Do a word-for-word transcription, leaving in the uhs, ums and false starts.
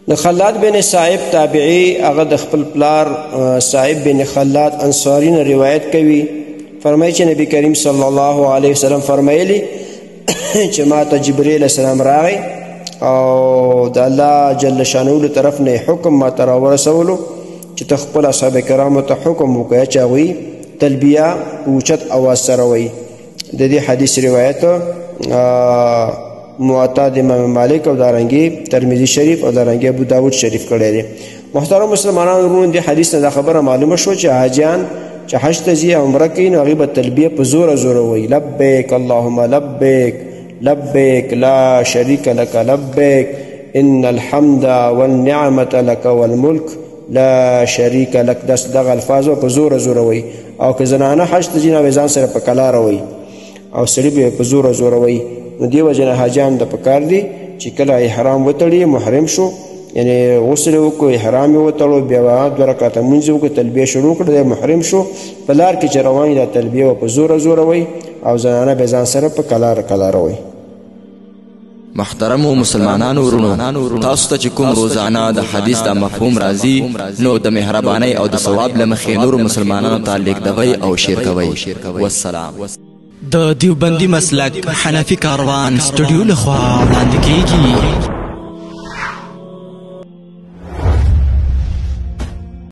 د خلاد بن صائب تابعی هغه د خپل پلار صائب بن خلاد انصاری نه روایت کوي، فرمایي چې نبی کریم صلی الله علیه وسلم فرمایلی چې ما ته جبرئیل السلام راغی او د الله جل شانه له طرف نه حکم ما ته راورسولو چې ته خپل اصحاب کرامو ته حکم وکړه چې هغوی تلبیه په اوچت اواز سره وایي. د دې حدیث روایت موطا د امام مالک او دارنګي ترمذی شریف او دارنګي ابو داود شریف کړی دی. محترم مسلمانانو ورونو، د حدیث نه دا خبره معلومه شو چې حاجیان چې حج ته ځي او عمره کوي نو هغوی به تلبیه په زوره زوره وایي، لبیک اللهم لبیک لبیک لا شریک لک لبیک ان الحمد والنعمة لک والملک لا شریک لک. داس دغه الفاظ په زوره زوره وایي. او که زنانه حج ته ځي نو ځان سره په کلاره وایي او سړي به په زوره زوره وایي. نو دې وجې نه حاجیان ته پکار دي چې کله احرام وتړي، محرم شو، یعنی غسل وکړو، احرام یې وتړو، بیا دوه رکعته لمونځ وکړو، تلبیه شروع کړه، دی محرم شو، په لار کې چې روان وي دا تلبیه به په زوره زوره وایي او زنانه به ځان سره په کلاره کلاره وایي. محترمو مسلمانانو ورونو، تاسو ته چې کوم روزانه د حدیث د مفهوم راځي نو د مهربانۍ او د ثواب له مخې نورو مسلمانانو ته لیږدوئ او شیر کوئ. والسلام. د دیوبندي مسلک حنفي کاروان سټوډیو لخوا وړاندې کیږي.